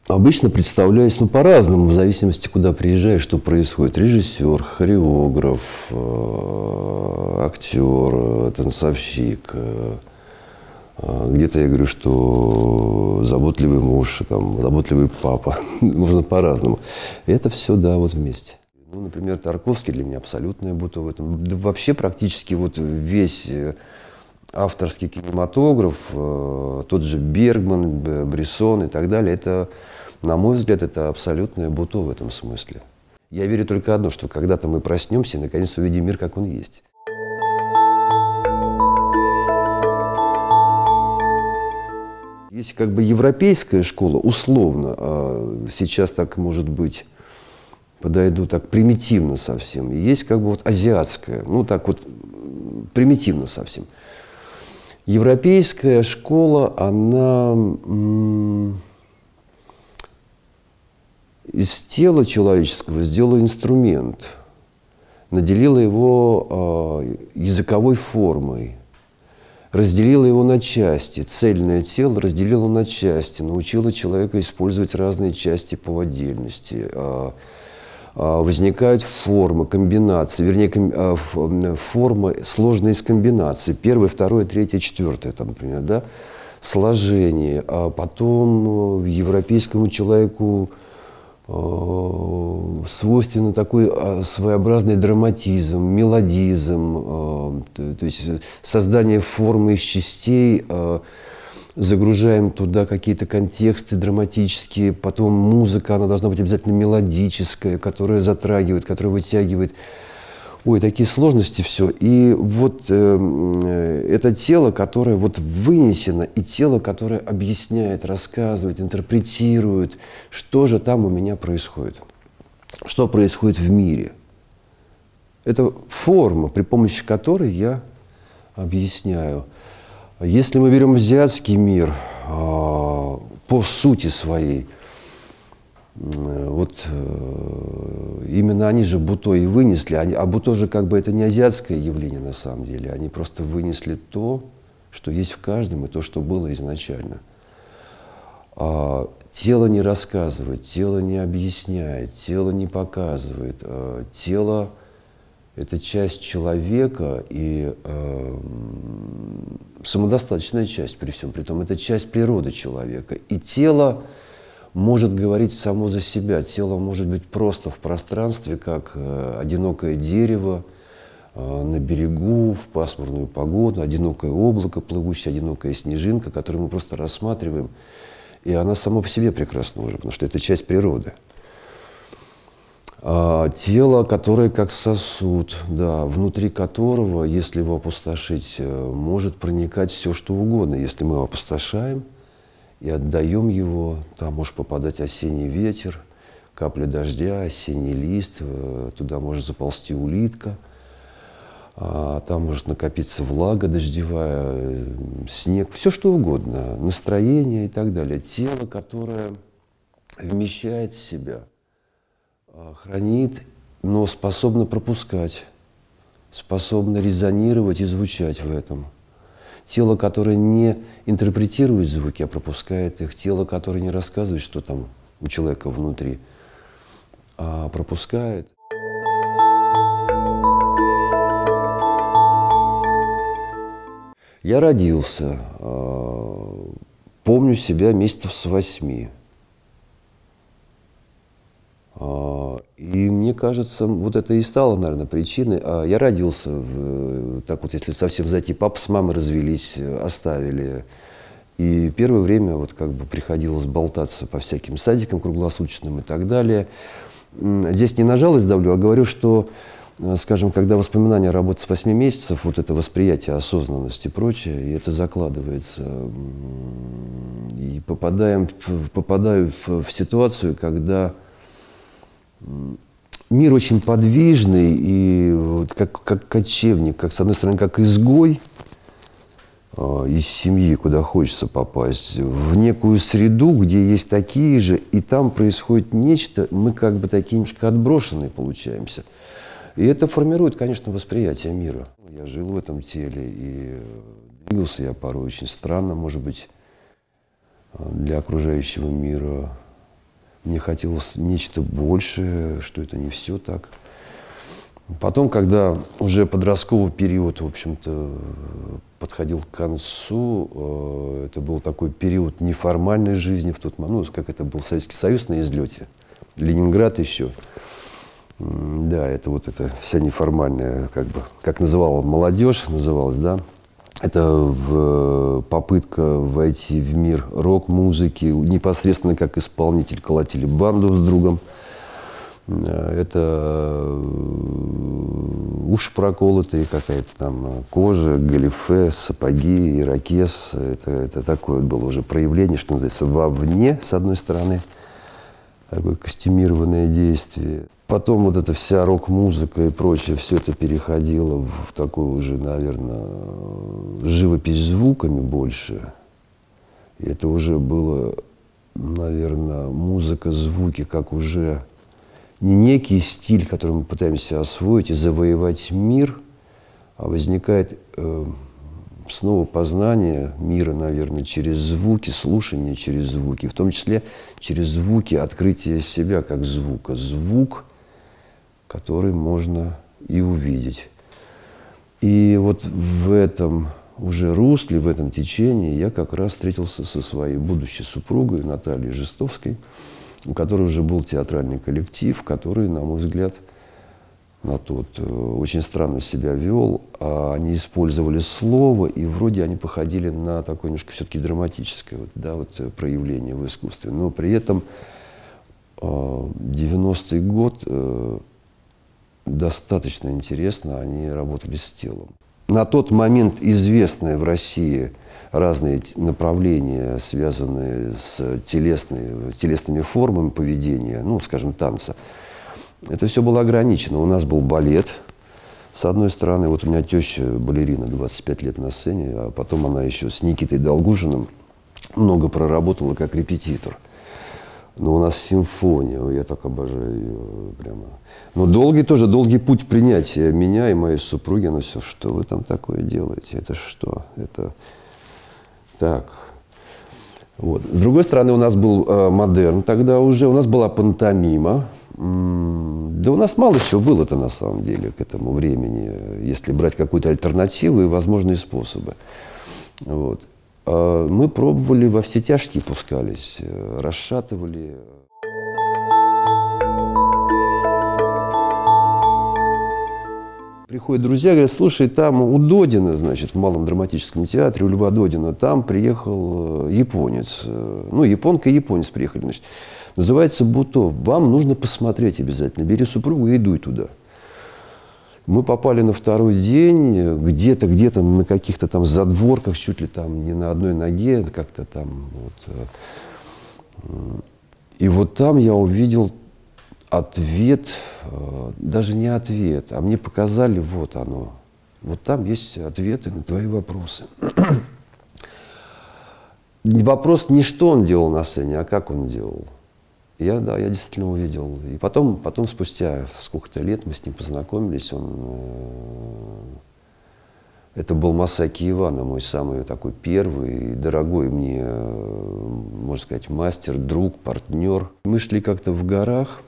Обычно представляюсь, ну, по-разному, в зависимости, куда приезжаешь, что происходит. Режиссер, хореограф, актер, танцовщик. Где-то я говорю, что заботливый муж, там, заботливый папа. Можно по-разному. И это все, да, вот вместе. Ну, например, Тарковский для меня абсолютное буто в этом. Да вообще практически вот весь авторский кинематограф, тот же Бергман, Брессон и так далее, это, на мой взгляд, это абсолютное буто в этом смысле. Я верю только одно, что когда-то мы проснемся и наконец увидим мир, как он есть. Есть как бы европейская школа, условно, сейчас так может быть, подойду так примитивно совсем. И есть как бы вот азиатская, ну так вот примитивно совсем. Европейская школа, она из тела человеческого сделала инструмент, наделила его языковой формой, разделила его на части, цельное тело разделила на части, научила человека использовать разные части по отдельности. Возникают формы, комбинации, вернее, формы сложные из комбинаций. Первое, второе, третье, четвертое, там, например, да? Сложение. А потом европейскому человеку свойственно такой своеобразный драматизм, мелодизм, то есть создание формы из частей, загружаем туда какие-то контексты драматические, потом музыка, она должна быть обязательно мелодическая, которая затрагивает, которая вытягивает. Ой, такие сложности все. И вот это тело, которое вот вынесено, и тело, которое объясняет, рассказывает, интерпретирует, что же там у меня происходит, что происходит в мире. Это форма, при помощи которой я объясняю. Если мы берем азиатский мир по сути своей, вот именно они же буто и вынесли, а буто же как бы это не азиатское явление на самом деле, они просто вынесли то, что есть в каждом, и то, что было изначально. Тело не рассказывает, тело не объясняет, тело не показывает, тело – это часть человека и самодостаточная часть при всем при том, это часть природы человека. И тело может говорить само за себя, тело может быть просто в пространстве, как одинокое дерево на берегу, в пасмурную погоду, одинокое облако плывущее, одинокая снежинка, которую мы просто рассматриваем, и она сама по себе прекрасна уже, потому что это часть природы. Тело, которое как сосуд, да, внутри которого, если его опустошить, может проникать все, что угодно. Если мы его опустошаем и отдаем его, там может попадать осенний ветер, капля дождя, осенний лист, туда может заползти улитка, там может накопиться влага дождевая, снег, все что угодно, настроение и так далее. Тело, которое вмещает в себя, хранит, но способно пропускать, способно резонировать и звучать в этом. Тело, которое не интерпретирует звуки, а пропускает их. Тело, которое не рассказывает, что там у человека внутри, а пропускает. Я родился, помню себя месяцев с 8. И мне кажется, вот это и стало, наверное, причиной. Я родился, так вот, если совсем зайти, папа с мамой развелись, оставили. И первое время вот как бы приходилось болтаться по всяким садикам круглосуточным и так далее. Здесь не на жалость давлю, а говорю, что, скажем, когда воспоминания работают с 8 месяцев, вот это восприятие, осознанность и прочее, и это закладывается. И попадаю в ситуацию, когда мир очень подвижный, и вот как кочевник, как, с одной стороны, как изгой из семьи, куда хочется попасть, в некую среду, где есть такие же, и там происходит нечто, мы как бы такие немножко отброшенные получаемся. И это формирует, конечно, восприятие мира. Я жил в этом теле, и двигался я порой очень странно, может быть, для окружающего мира. Мне хотелось нечто большее, что это не все так. Потом, когда уже подростковый период, в общем-то, подходил к концу, это был такой период неформальной жизни в тот момент, ну, как это был Советский Союз на излете, Ленинград еще. Да, это вот эта вся неформальная, как бы, как называла молодежь, называлась, да. Это попытка войти в мир рок-музыки, непосредственно как исполнитель колотили банду с другом. Это уши проколотые, какая-то там кожа, галифе, сапоги, ирокез. Это такое было уже проявление, что называется, вовне, с одной стороны, такое костюмированное действие. Потом вот эта вся рок-музыка и прочее, все это переходило в такую уже, наверное, живопись звуками больше. И это уже было, наверное, музыка, звуки, как уже не некий стиль, который мы пытаемся освоить и завоевать мир, а возникает снова познание мира, наверное, через звуки, слушание через звуки, в том числе через звуки открытия себя как звука. Звук, который можно и увидеть. И вот в этом уже русле, в этом течении я как раз встретился со своей будущей супругой Натальей Жестовской, у которой уже был театральный коллектив, который, на мой взгляд, на тот очень странно себя вел. Они использовали слово, и вроде они походили на такое немножко все-таки драматическое вот, да, вот, проявление в искусстве. Но при этом 90-й год достаточно интересно они работали с телом. На тот момент известные в России разные направления, связанные с телесными формами поведения, ну, скажем, танца. Это все было ограничено. У нас был балет, с одной стороны. Вот у меня теща балерина, 25 лет на сцене, а потом она еще с Никитой Долгужиным много проработала как репетитор. Но у нас симфония, я так обожаю ее прямо. Но долгий путь принятия меня и моей супруги, она все, что вы там такое делаете, это что, это так. Вот. С другой стороны, у нас был модерн тогда уже, у нас была пантомима. Да у нас мало чего было-то на самом деле к этому времени, если брать какую-то альтернативу и возможные способы. Вот. Мы пробовали, во все тяжкие пускались, расшатывали. Приходят друзья, говорят, слушай, там у Додина, значит, в Малом драматическом театре, у Льва Додина, там приехал японец. Ну, японка и японец приехали, значит. Называется «Бутов». Вам нужно посмотреть обязательно. Бери супругу и дуй туда. Мы попали на второй день, где-то на каких-то там задворках, чуть ли там не на одной ноге, как-то там. Вот. И вот там я увидел ответ, даже не ответ, а мне показали, вот оно. Вот там есть ответы на твои вопросы. Вопрос не что он делал на сцене, а как он делал. Я действительно увидел. И потом спустя сколько-то лет мы с ним познакомились. Это был Масаки Ивана, мой самый такой первый, дорогой мне, можно сказать, мастер, друг, партнер. Мы шли как-то в горах,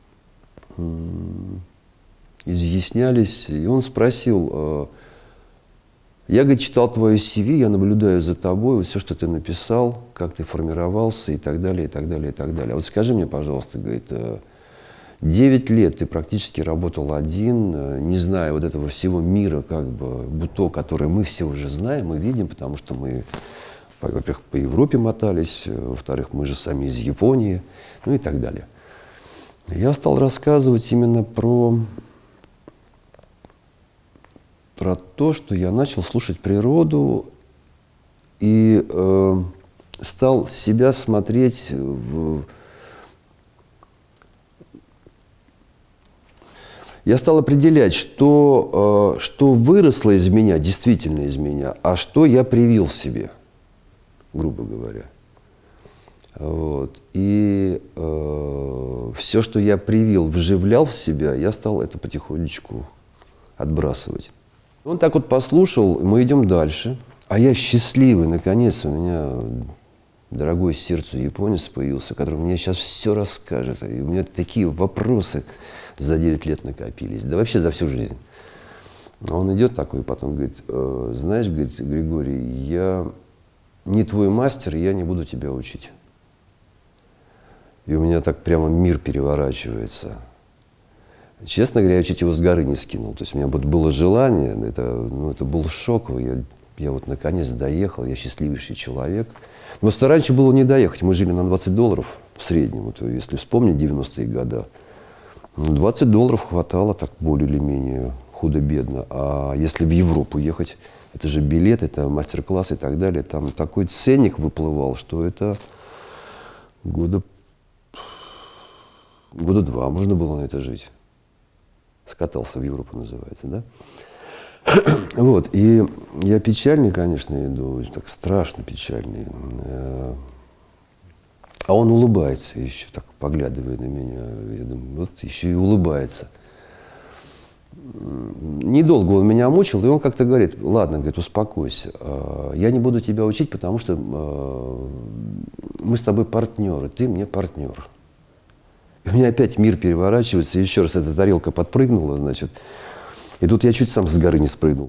изъяснялись, и он спросил, я, говорит, читал твое CV, я наблюдаю за тобой, вот все, что ты написал, как ты формировался и так далее, и так далее, и так далее. А вот скажи мне, пожалуйста, говорит, 9 лет ты практически работал один, не зная вот этого всего мира, как бы, Буто, который мы все уже знаем и видим, потому что мы, во-первых, по Европе мотались, во-вторых, мы же сами из Японии, ну и так далее. Я стал рассказывать именно про то, что я начал слушать природу и стал себя смотреть Я стал определять, что выросло из меня, действительно из меня, а что я привил себе, грубо говоря. Вот. И все, что я привил, вживлял в себя, я стал это потихонечку отбрасывать. Он так вот послушал, мы идем дальше. А я счастливый, наконец, у меня дорогой сердцу японец появился, который мне сейчас все расскажет. И у меня такие вопросы за 9 лет накопились, да вообще за всю жизнь. Он идет такой, потом говорит: знаешь, говорит, Григорий, я не твой мастер, я не буду тебя учить. И у меня так прямо мир переворачивается. Честно говоря, я чуть его с горы не скинул. То есть у меня вот было желание, это был шок. Я вот наконец доехал, я счастливейший человек. Но раньше было не доехать. Мы жили на $20 в среднем. Вот, если вспомнить 90-е годы, $20 хватало так более или менее худо-бедно. А если в Европу ехать, это же билет, это мастер-класс и так далее. Там такой ценник выплывал, что это года 2 можно было на это жить. Скатался в Европу, называется, да? Вот, и я печальный, конечно, иду, так страшно печальный. А он улыбается еще, так поглядывая на меня. Я думаю, вот еще и улыбается. Недолго он меня мучил, и он как-то говорит: ладно, говорит, успокойся, я не буду тебя учить, потому что мы с тобой партнеры, ты мне партнер. И у меня опять мир переворачивается, и еще раз эта тарелка подпрыгнула, значит, и тут я чуть сам с горы не спрыгнул.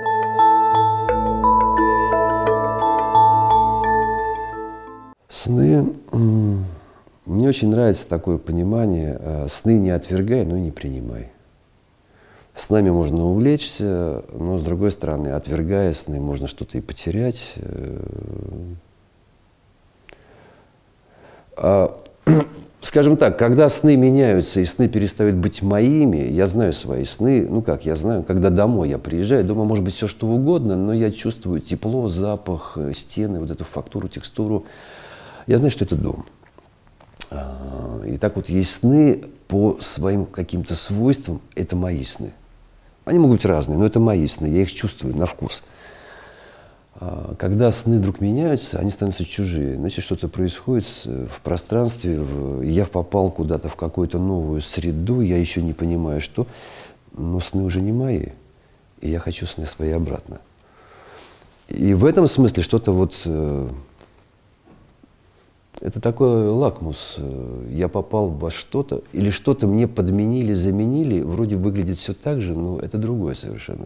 Сны, мне очень нравится такое понимание: сны не отвергай, но и не принимай. С нами можно увлечься, но, с другой стороны, отвергая сны, можно что-то и потерять. Скажем так, когда сны меняются и сны перестают быть моими, я знаю свои сны, я знаю, когда домой я приезжаю, дома может быть все что угодно, но я чувствую тепло, запах, стены, вот эту фактуру, текстуру. Я знаю, что это дом. И так вот есть сны по своим каким-то свойствам, это мои сны. Они могут быть разные, но это мои сны, я их чувствую на вкус. Когда сны вдруг меняются, они становятся чужие. Значит, что-то происходит в пространстве, я попал куда-то в какую-то новую среду, я еще не понимаю, что, но сны уже не мои, и я хочу сны свои обратно. И в этом смысле что-то вот, это такой лакмус. Я попал во что-то, или что-то мне подменили, заменили, вроде выглядит все так же, но это другое совершенно.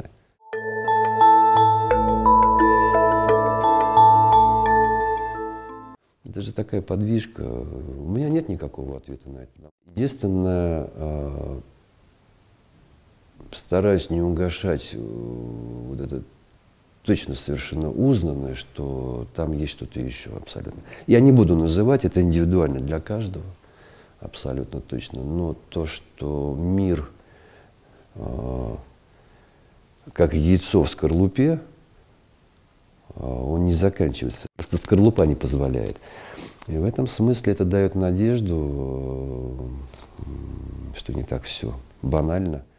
Это же такая подвижка. У меня нет никакого ответа на это. Единственное, стараюсь не угошать вот это точно совершенно узнанное, что там есть что-то еще абсолютно. Я не буду называть, это индивидуально для каждого, абсолютно точно. Но то, что мир как яйцо в скорлупе, он не заканчивается. Просто скорлупа не позволяет. И в этом смысле это дает надежду, что не так все банально.